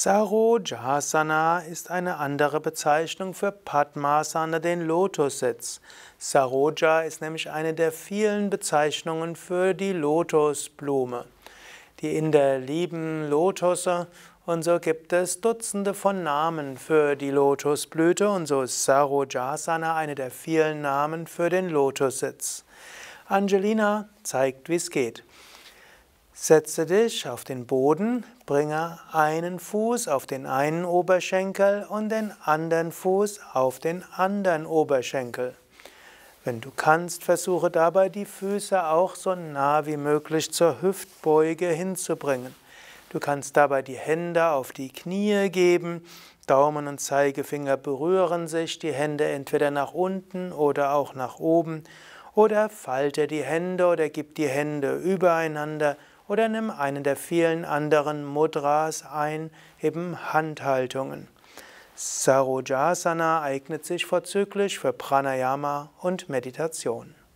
Sarojasana ist eine andere Bezeichnung für Padmasana, den Lotussitz. Saroja ist nämlich eine der vielen Bezeichnungen für die Lotusblume. Die Inder lieben Lotusse und so gibt es Dutzende von Namen für die Lotusblüte und so ist Sarojasana eine der vielen Namen für den Lotussitz. Angelina zeigt, wie es geht. Setze dich auf den Boden, bringe einen Fuß auf den einen Oberschenkel und den anderen Fuß auf den anderen Oberschenkel. Wenn du kannst, versuche dabei die Füße auch so nah wie möglich zur Hüftbeuge hinzubringen. Du kannst dabei die Hände auf die Knie geben, Daumen und Zeigefinger berühren sich, die Hände entweder nach unten oder auch nach oben, oder falte die Hände oder gib die Hände übereinander oder nimm einen der vielen anderen Mudras ein, eben Handhaltungen. Sarojasana eignet sich vorzüglich für Pranayama und Meditation.